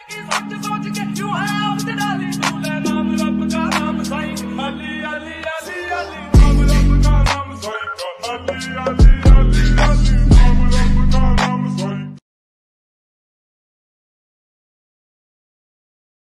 is like the song to get you out.